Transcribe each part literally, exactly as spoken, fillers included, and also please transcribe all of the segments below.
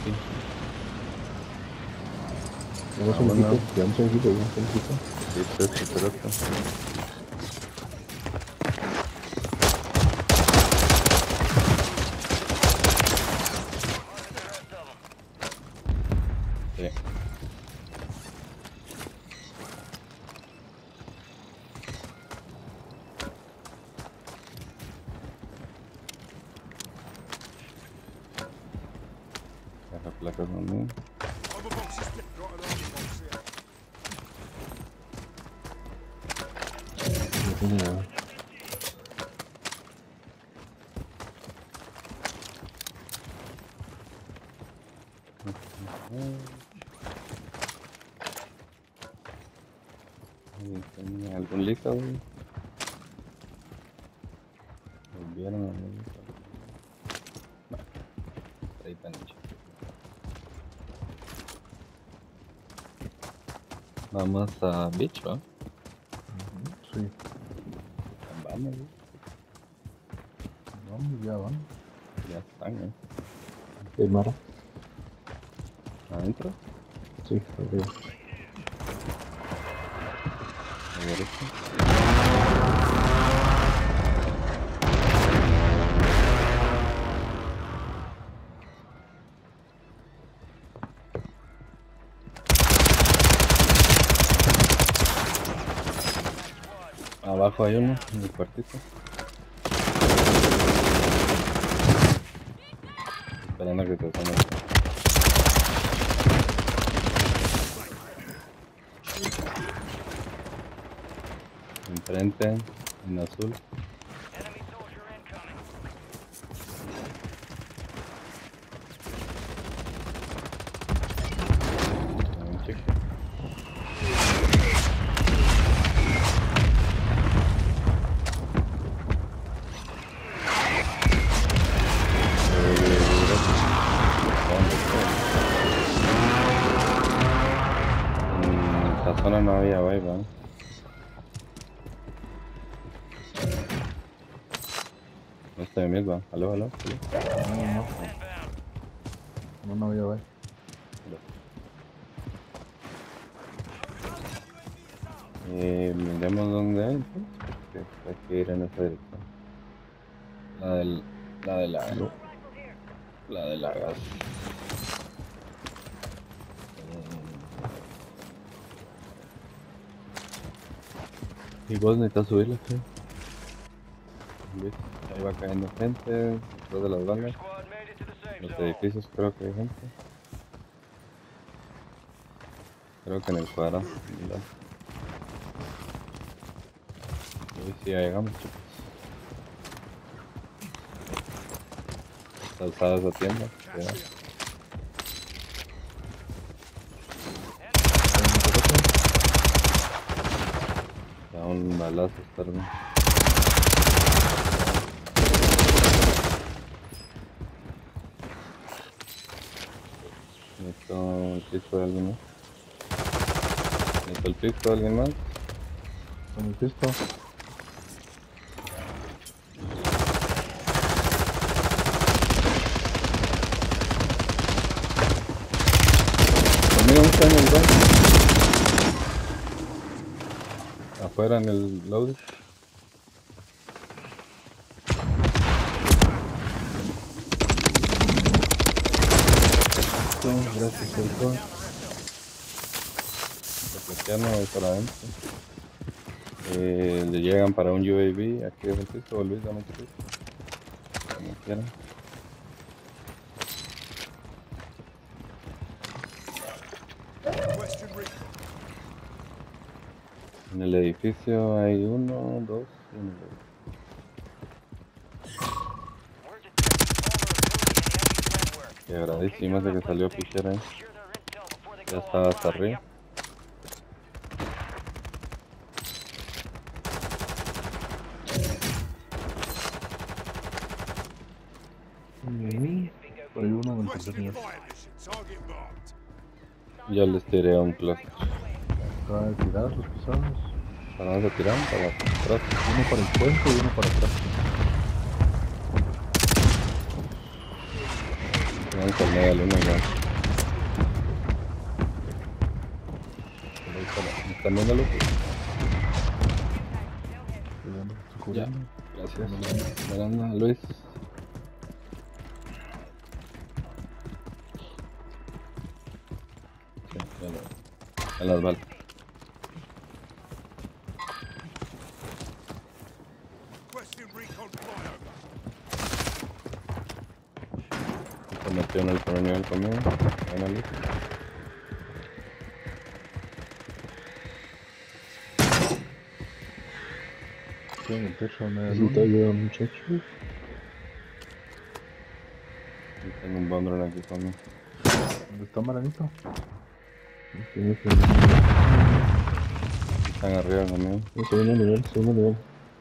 aquí. Vamos Ah, un bueno. equipo, llevamos un equipo, llevamos un equipo. Sí, tres, perfecto. Sí. Caja placas también. No tiene nada. Ahí tenía algún lista, güey. Volvieron a ver. Bueno, ahí tan hecho. Vamos a Beach, ¿va? Sí, Vamos, güey. vamos, ya vamos. Ya están, ¿eh? ¿Hay Mara? Adentro. Sí, arriba. A ver esto. Abajo hay uno, en el cuartito. Esperando a que te tome. Enfrente, en azul. Un chico. En esta zona no había vibe, ¿eh? No estoy bien, va. Aló, aló, aló. No, no, no, no había ver. Aló. Eh, miremos dónde hay, entonces, porque hay que ir en esa dirección. La del, la de la, No, la de la gas. Y vos necesitas subirla, ¿sí? ¿Ves? Ahí va cayendo gente, detrás de las bandas. Los edificios creo que hay gente. Creo que en el cuadrado. Mira. Y sí, ya llegamos, chicos. Está usada esa tienda. Cuidado. Da un balazo, está bien. Necesito el piso de alguien más. Necesito el piso de alguien más. con el pisto. Conmigo está en el baño. Afuera en el load. Gracias, doctor. Reflexiano voy para adentro. Eh, le llegan para un U A V. Aquí es el piso. Luis, dame tu piso. Como quieran. En el edificio hay uno, dos y uno. Qué agradísimo de que salió a pichar ahí. Ya estaba hasta arriba. Mm, Hay uno en el tercer. Ya les tiré a un cluster. Acaba de tirar los pisados. ¿Para dónde tiran? Para atrás. Uno para el puente y uno para atrás. Vamos al medio del uno ya. ¿Están viéndolo? Ya, gracias. Miranda, Luis. Sí, ya lo, en las balas. Se metió en el primer nivel conmigo. Buena Luis. Estoy en el techo, me da Necesito ayuda, muchachos. Y tengo un bondrón aquí conmigo. ¿Dónde está Maranito? Tiene que Están arriba conmigo. el segundo nivel, segundo nivel.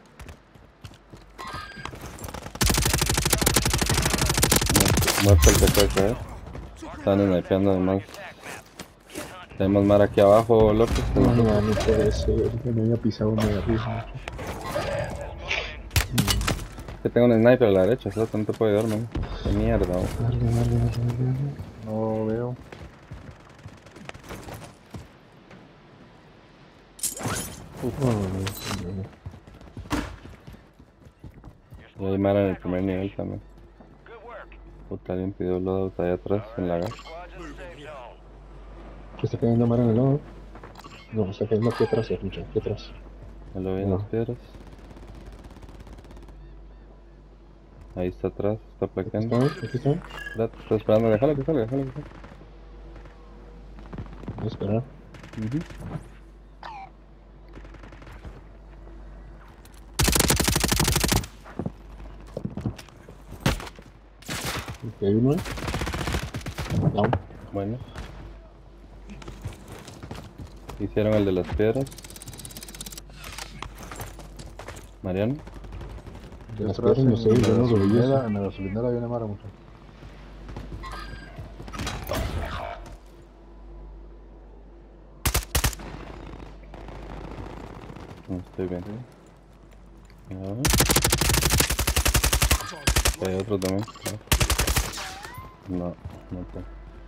Muerto el que puede caer. Están snipeando además. Tenemos mar aquí abajo, López. No, no, no puede ser. Que me había pisado uno de arriba. Que tengo un sniper a la derecha, eso no te puede dar, man. Qué mierda, man. Dale, dale, dale, dale, dale. No veo. Oh, no, no, no. Y hay mar en el primer nivel también. Puta, alguien pidió loadout allá atrás en la gas. ¿Qué está cayendo mar en el lado? No, está cayendo aquí atrás, escucha, aquí atrás. Me lo vi en No. las piedras. Ahí está atrás, está Aquí plaqueando. está, aquí está. Espérate, estoy esperando, déjalo que salga, déjalo que salga. Voy a esperar. Ujú. Aquí hay uno, ¿eh? Down. Bueno. Hicieron el de las piedras. Mariano. De las Detrás piedras no sé, en yo la no lo vi gasolinera, eso. en la gasolinera viene Mara mucho. No estoy bien. Ahora. Hay otro también. No, no está.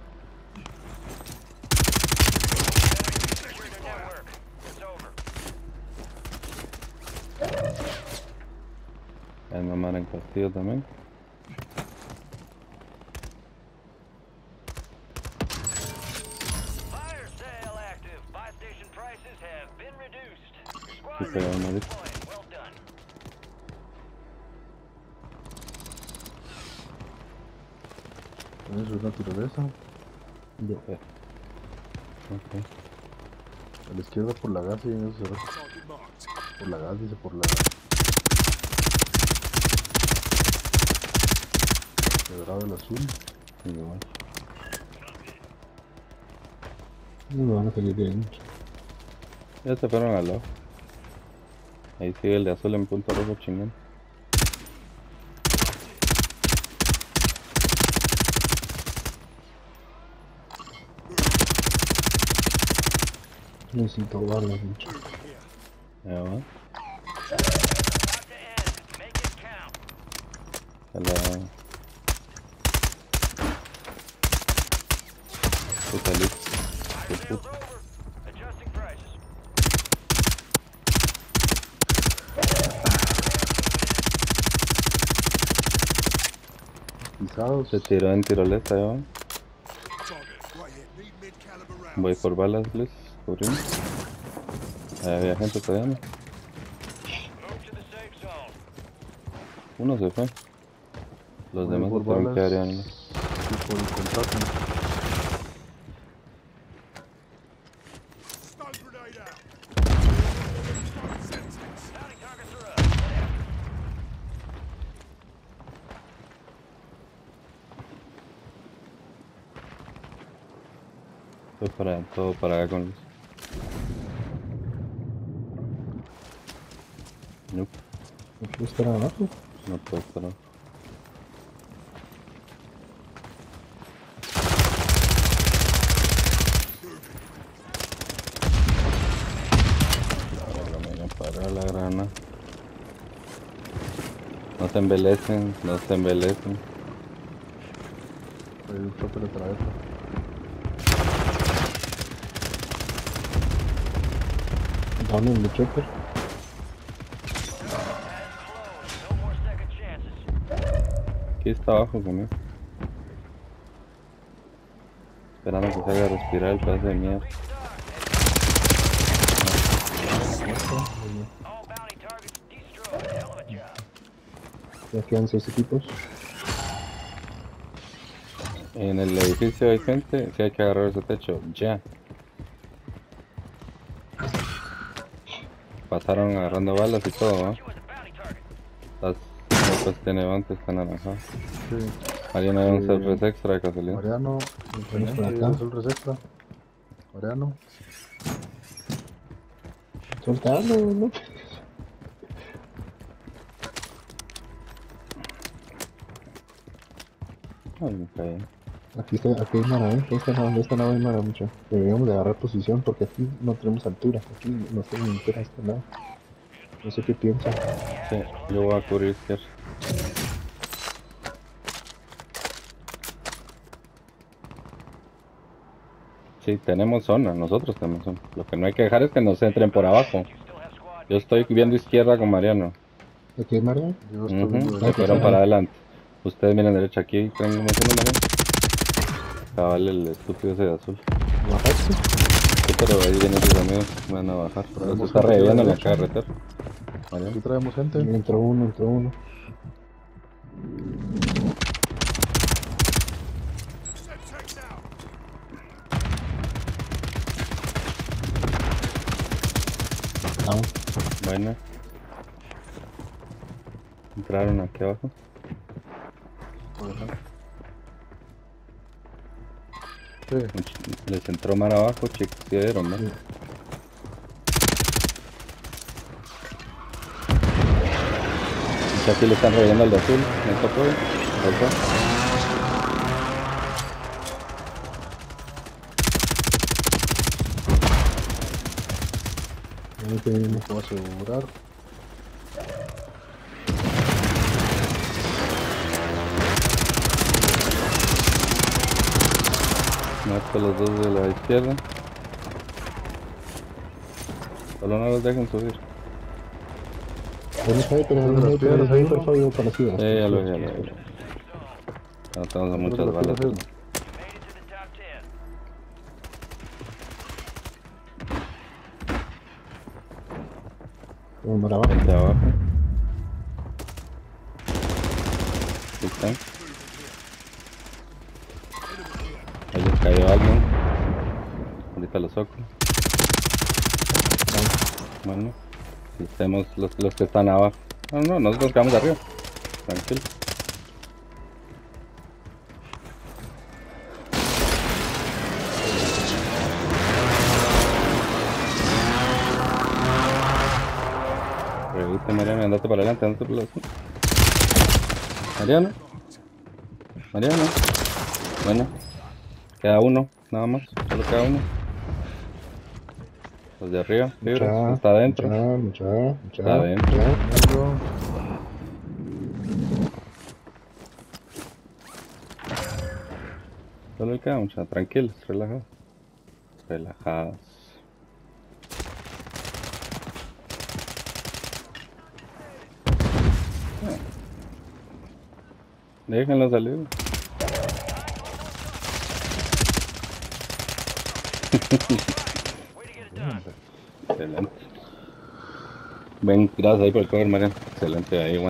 Hay mamá en Castillo también. Sí, pero no dice. ¿Tienes una tirolesa? Yo. Eh, Ok. A la izquierda por la gas y en eso se ve. Por la gas, dice por la gas. Quebrado el azul. Igual. No me van a salir bien. Ya se fueron al lado. Ahí sigue el de azul en punto rojo chingón. Necesito balas, muchachos. Ya va. Se la... Puta luz. Qué puta. Pisados. Se tiró en tiroleta, ya va. Voy por balas, Luis. Cubrimos. Ahí había gente todavía, ¿no? Uno se fue. Los Voy demás por se tuvieron que balas. quedar ya, ¿no? Y por el contacto. Fue para todo para acá con Luis. Nope, ¿No puedo estar abajo? no puedo estar. Para la grana. No se embelecen, no se embelecen. Ahí Hay un chopper de travesa. Down in the chopper. Aquí está abajo conmigo. Esperando que salga a respirar el pedazo de mierda. Ya quedan seis equipos. En el edificio hay gente, sí hay que agarrar ese techo, ya. Pasaron agarrando balas y todo, ¿no? Las pues tiene guantes, está naranjado. Sí. Alguien hay un Eh, self-res extra de casualidad. Mariano, Vamos por teniente, acá. es el receta. Mariano. Soltando, ¿no? Ay, me caí. Aquí está, aquí hay mara, ¿eh? De este lado, de este lado hay mara mucho. Deberíamos de agarrar posición porque aquí no tenemos altura. Aquí no tenemos altura a este lado. No sé qué piensa. Sí, yo voy a cubrir izquierda. Sí, tenemos zona, nosotros tenemos zona. Lo que no hay que dejar es que nos entren por abajo. Yo estoy viendo izquierda con Mariano. ¿Aquí hay mara? Yo estoy Ujú, viendo se Ay, fueron pues, para ahí. adelante. Ustedes miren derecha aquí, ¿creen que me hacen Mariano? Cabal, el estúpido ese de azul. ¿Bajaste? Sí, pero ahí vienen sus amigos, van a bajar. Pero se Traemos está gente aquí a la reviviendo en la derecha. carretera. Aquí Mariano. traemos gente. Entró uno, entró uno. Down. Bueno. Entraron aquí abajo. Por acá. Sí. Much- Les entró mar abajo, chicos, ¿sí vieron, no? Sí. Y aquí le están reviviendo al de azul. ¿No apoyo? Ahí está. Ahí te viene. Puedo asegurar. Mato a los dos de la izquierda. Solo no los dejen subir. Hay un sniper, hay un Las sniper, hay un piedras hay sniper, uno. Fabio, conocido. Sí, ya lo vi, ya lo vi. No estamos a muchas balas. Vamos para abajo. Gente abajo. Aquí están. Ahí les cayó alguien. Ahorita lo soco. Bueno. Estemos los, los que están abajo. No, no, nosotros quedamos arriba. Tranquilo. Reviste, Mariano, andate para adelante, andate para adelante. Mariano. Mariano. Bueno. Queda uno, nada más. Solo queda uno. Los de arriba, libres. Mucha, Está adentro. mucha, mucha, mucha, Está adentro. mucha. Algo. Solo queda mucha. Tranquilos, relajados. Relajados. Déjenlo salir. Excelente. Ven, gracias ahí por el cover, Mariano. Excelente ahí,